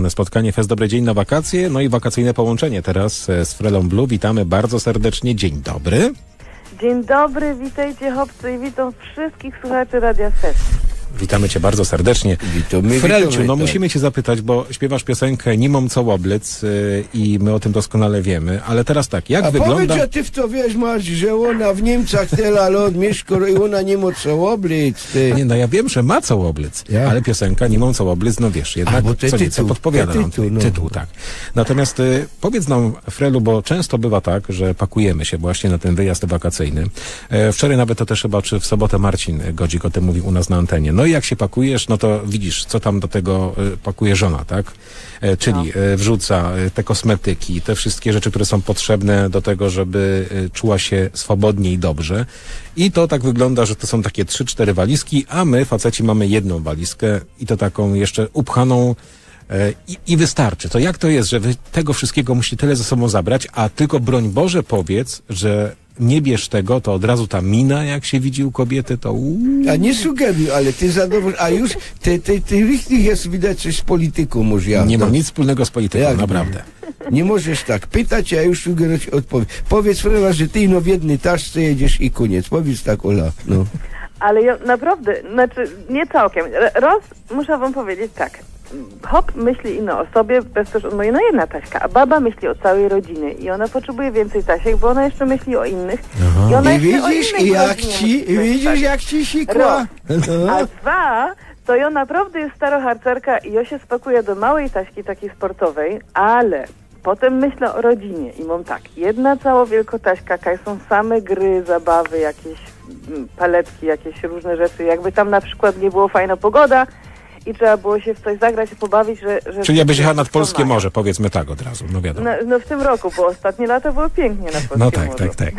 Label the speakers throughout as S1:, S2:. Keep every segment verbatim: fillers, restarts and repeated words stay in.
S1: Spotkanie Fest Dobry Dzień na wakacje, no i wakacyjne połączenie teraz z Frelą Blue. Witamy bardzo serdecznie. Dzień dobry.
S2: Dzień dobry, witajcie chłopcy i witam wszystkich słuchaczy Radia Fest.
S1: Witamy cię bardzo serdecznie.
S3: Witamy,
S1: Frelciu,
S3: witamy,
S1: no
S3: tak.
S1: musimy cię zapytać, bo śpiewasz piosenkę Nie mam co łoblic yy, i my o tym doskonale wiemy, ale teraz tak, jak
S3: A
S1: wygląda...
S3: powiedz, że ty w to wiesz, masz, że ona w Niemcach tyle lat mieszka i ona nie ma co łoblic, ty.
S1: Nie, no ja wiem, że ma co łoblic,
S3: Ja?
S1: ale piosenka Nie mam co łoblic, no wiesz, jednak
S3: A, bo te
S1: co nieco
S3: tytuł,
S1: podpowiada
S3: te
S1: nam
S3: tytuł,
S1: tytuł,
S3: no.
S1: tytuł, tak. Natomiast y, powiedz nam, Frelu, bo często bywa tak, że pakujemy się właśnie na ten wyjazd wakacyjny. E, wczoraj nawet to też chyba, czy w sobotę Marcin Godzik o tym mówił u nas na antenie. No i jak się pakujesz, no to widzisz, co tam do tego y, pakuje żona, tak? E, czyli
S2: No.
S1: y, wrzuca y, te kosmetyki, te wszystkie rzeczy, które są potrzebne do tego, żeby y, czuła się swobodnie i dobrze. I to tak wygląda, że to są takie trzy, cztery walizki, a my, faceci, mamy jedną walizkę i to taką jeszcze upchaną e, i, i wystarczy. To jak to jest, że wy tego wszystkiego musicie tyle ze sobą zabrać, a tylko broń Boże powiedz, że nie bierz tego, to od razu ta mina, jak się widzi u kobiety, to uuu.
S3: A nie sugeruj, ale ty zadowolony, a już ty, ty, ty richtig jest widać coś z polityką, może ja.
S1: Nie
S3: to-
S1: mam nic wspólnego z polityką,
S3: Jak
S1: naprawdę.
S3: Nie możesz tak pytać, a już sugerować odpowiedź. Powiedz, Frela, że ty no w jednej taszce jedziesz i koniec. Powiedz tak, Ola. No.
S2: Ale ja naprawdę, znaczy nie całkiem. Roz, muszę wam powiedzieć tak. Hop myśli ino o sobie, bez też no jedna taśka, a baba myśli o całej rodzinie i ona potrzebuje więcej tasiek, bo ona jeszcze myśli o innych.
S1: Aha.
S2: I ona
S3: I
S2: jeszcze o
S3: widzisz,
S2: innych
S3: i jak
S2: rodzinie
S3: ci,
S2: musi
S3: i
S2: myśleć.
S3: widzisz, jak ci sikła. No.
S2: A dwa, to ja naprawdę jest staroharcerka i ja się spakuję do małej taśki takiej sportowej, ale potem myślę o rodzinie i mam tak, jedna cała wielkotaśka, kaj są same gry, zabawy, jakieś mm, paletki, jakieś różne rzeczy, jakby tam na przykład nie było fajna pogoda i trzeba było się w coś zagrać i pobawić, że... że
S1: Czyli jakbyś jechała nad
S2: wszystko
S1: Polskie
S2: mają.
S1: Morze, powiedzmy tak od razu, no wiadomo.
S2: No, no w tym roku, bo ostatnie lata było pięknie na Polskim
S1: No tak,
S2: Morzu.
S1: tak, tak.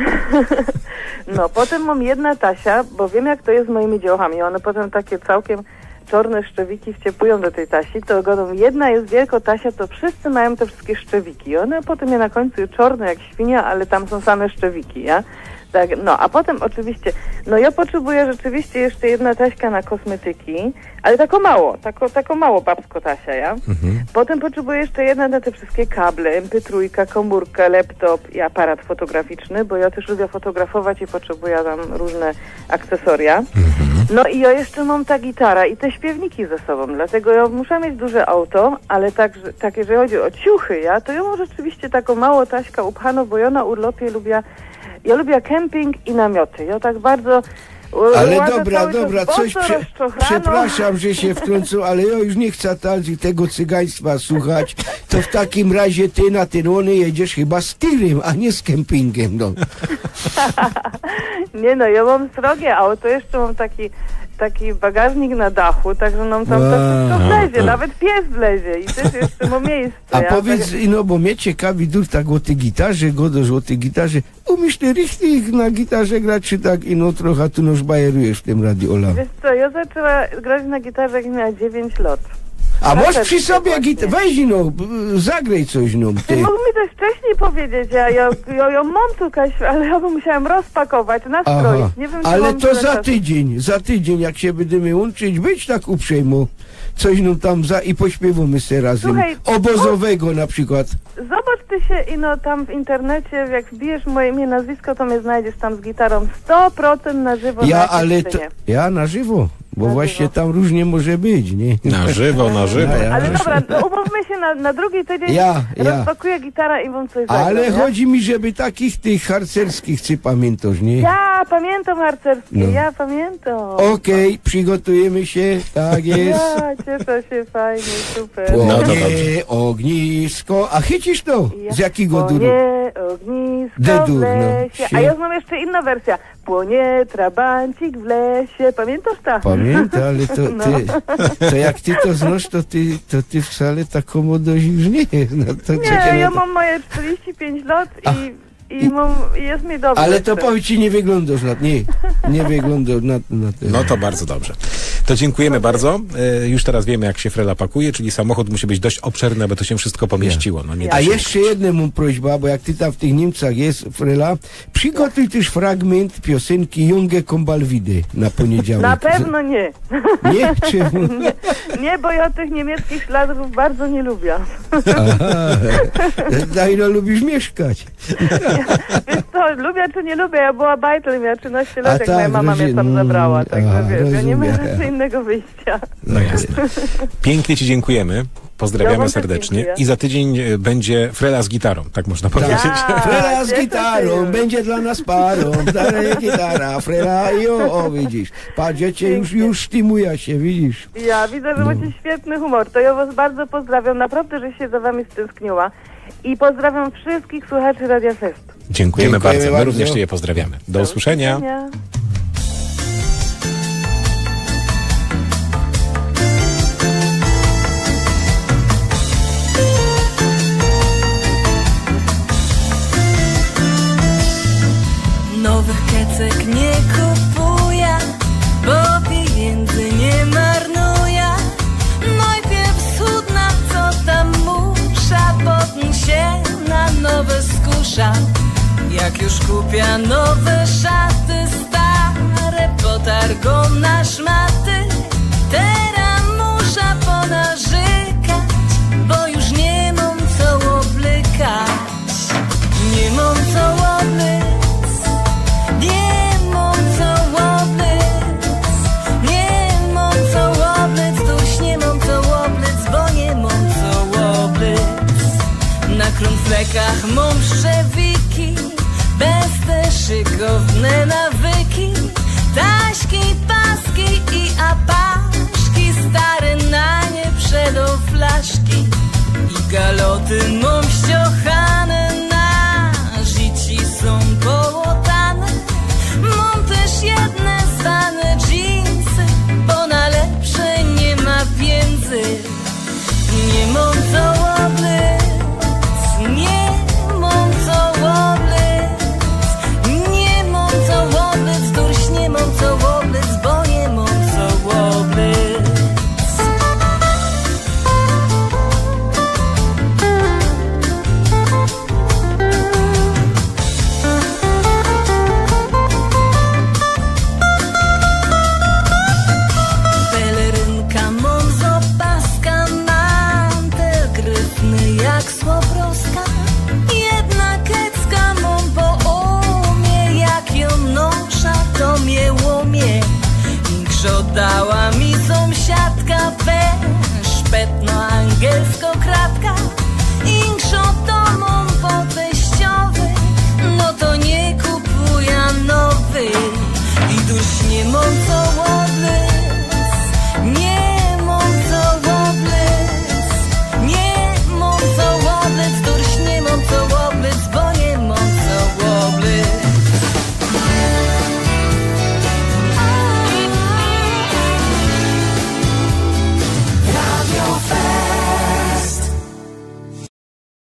S2: No, potem mam jedna tasia, bo wiem jak to jest z moimi dziołchami. One potem takie całkiem czarne szczewiki wciepują do tej tasi, to godą jedna jest wielko tasia, to wszyscy mają te wszystkie szczewiki. One potem je na końcu czarne jak świnia, ale tam są same szczewiki, ja? Tak, no, a potem oczywiście, no ja potrzebuję rzeczywiście jeszcze jedna taśka na kosmetyki, ale tako mało, tako, tako mało babsko tasia, ja?
S1: Mhm.
S2: Potem potrzebuję jeszcze jedna na te wszystkie kable, em pe trzy, komórka, laptop i aparat fotograficzny, bo ja też lubię fotografować i potrzebuję tam różne akcesoria. No i ja jeszcze mam ta gitara i te śpiewniki ze sobą, dlatego ja muszę mieć duże auto, ale tak, że, tak jeżeli chodzi o ciuchy, ja, to ja mam rzeczywiście taką mało taśkę upchaną, bo ja na urlopie lubię, ja lubię kemping i namioty. Ja tak bardzo...
S3: Ale
S2: łażę
S3: dobra,
S2: cały czas
S3: dobra,
S2: boso,
S3: coś prze,
S2: rozczochrano.
S3: przepraszam, że się wtrącę, ale ja już nie chcę talzi tego cygaństwa słuchać. To w takim razie ty na ten łony jedziesz chyba z tirem, a nie z kempingiem, no.
S2: Nie no, ja mam srogie auto, jeszcze mam taki taki bagażnik na dachu, także nam tam to wszystko
S3: Wow.
S2: wlezie, nawet pies wlezie i też jeszcze ma miejsce.
S3: A
S2: ja,
S3: powiedz,
S2: tak-
S3: no bo mnie ciekawi dur tak o tej gitarze, godoż o tej gitarze. Umiesz ty richtig na gitarze grać, czy tak ino trochę tu noż bajerujesz w tym radiu, Ola?
S2: Wiesz co, ja zaczęła grać na gitarze jak miała dziewięć lat.
S3: A masz
S2: Trochę
S3: przy sobie
S2: właśnie.
S3: gitarę, weź no, b- zagraj coś no,
S2: Ty
S3: ty.
S2: mógł mi też wcześniej powiedzieć, ja, ja, ja, ja mam tu kaś, ale ja bym musiałem rozpakować, nastroić.
S3: Aha,
S2: Nie wiem, czy
S3: ale
S2: mam
S3: to
S2: tyle
S3: za
S2: czasu.
S3: tydzień, za tydzień jak się będziemy łączyć, być tak uprzejmo. Coś no tam za i pośpiewamy sobie razem.
S2: Słuchaj,
S3: Obozowego na przykład.
S2: Zobacz ty się ino tam w internecie, jak wbijesz moje imię, nazwisko, to mnie znajdziesz tam z gitarą sto procent na żywo na
S3: Ja,
S2: jakiejś
S3: ale to,
S2: scenie.
S3: ja na żywo, bo
S2: Na
S3: właśnie
S2: żywo.
S3: tam różnie może być, nie?
S1: Na żywo, na żywo.
S3: Ja, ja.
S2: Ale dobra, to umówmy się na, na drugi tydzień,
S3: Ja, ja.
S2: rozpakuję gitarę i wam coś zagram,
S3: Ale
S2: nie?
S3: chodzi mi, żeby takich tych harcerskich, ty pamiętasz, nie?
S2: Ja pamiętam harcerskie,
S3: No.
S2: ja pamiętam.
S3: Okej, przygotujemy się, tak jest.
S2: Ja, cieszę się, fajnie, super.
S1: No to
S3: Płonie
S1: dobrze.
S3: ognisko. A chycisz to? Z jakiego duru?
S2: Płonie ognisko
S3: D-dur,
S2: w
S3: no.
S2: lesie. A ja znam jeszcze inna wersja. Płonie trabancik w lesie. Pamiętasz ta?
S3: Pamiętam, ale to
S2: No.
S3: ty, to jak ty to znasz, to ty, to ty wcale taką młodość już nie jest. No to
S2: Nie,
S3: czekaj,
S2: ja
S3: no to-
S2: mam moje czterdzieści pięć lat
S3: A,
S2: i, i,
S3: i-
S2: mam, i jest mi dobrze.
S3: Ale to
S2: z tym.
S3: powiedz ci, nie wyglądasz na nie, nie wyglądasz na, na to.
S1: No to bardzo dobrze. To dziękujemy bardzo. E, już teraz wiemy, jak się Frela pakuje, czyli samochód musi być dość obszerny, aby to się wszystko pomieściło. No, nie
S3: A
S1: da się
S3: jeszcze jedna mu prośba, bo jak ty tam w tych Niemcach jest, Frela, przygotuj też fragment piosenki Junge Kombalwidy na poniedziałek.
S2: Na pewno nie.
S3: Nie? Czemu?
S2: nie. Nie, bo ja tych niemieckich śladów bardzo nie lubię.
S3: Aha. Daj, no lubisz mieszkać.
S2: Wiesz co, lubię czy nie lubię, ja była bajtlem, ja trzynaście lat, jak
S3: tak,
S2: moja mama
S3: rozumiem.
S2: mnie tam zabrała, także
S3: Aha,
S2: wiesz, ja nie mam
S3: rozumiem.
S2: raczej innego wyjścia.
S1: No jasne. Pięknie ci dziękujemy.
S2: Ja
S1: Pozdrawiamy
S2: wam też
S1: serdecznie.
S2: dziękuję.
S1: I za tydzień e, będzie Frela z gitarą, tak można powiedzieć.
S2: Tak.
S3: Frela z
S2: cieszę
S3: gitarą,
S2: się.
S3: będzie dla nas parą, daje gitara, Frela, jo, o widzisz, patrz, ja cię już, już sztymuje się, widzisz.
S2: Ja widzę, że macie świetny humor, to ja was bardzo pozdrawiam, naprawdę, że się za wami stęskniła i pozdrawiam wszystkich słuchaczy Radia Fest.
S1: Dziękujemy,
S3: Dziękujemy
S1: bardzo. My
S3: bardzo.
S1: również cię pozdrawiamy. Do, usłyszenia.
S2: usłyszenia.
S4: Nowych kecek nie kupuję, bo pieniędzy nie marnuję. Najpierw cudna, co tam musza, potem się na nowe skusza. Jak już kupię nowe szaty, stare potargą na szmaty. Teraz muszę ponarzekać, bo już nie mam co oblykać. Nie mam co oblykać. Nie mam co oblec, nie mam co oblec, tuż nie mam co oblec, bo nie mam co oblec. Na krumflekach mam szczewiki, bez te szykowne nawyki. Taśki, paski i apaszki, stare na nie przedo flaszki. I galoty mam ściochane, na życi są połotane. Mam też jedne zwane dżinsy, bo na lepsze nie ma pieniędzy. Nie mam co oblec, nie mam co oblec, nie mam co oblec, durś nie mam co oblec, bo nie mam co oblec. Pelerynka mam z opaska, mantel gryfny jak słobroska. Jedna kecka mam po umie, jak ją nosza, to mnie łomie. Grzo dała mi sąsiadka we szpetno angielsko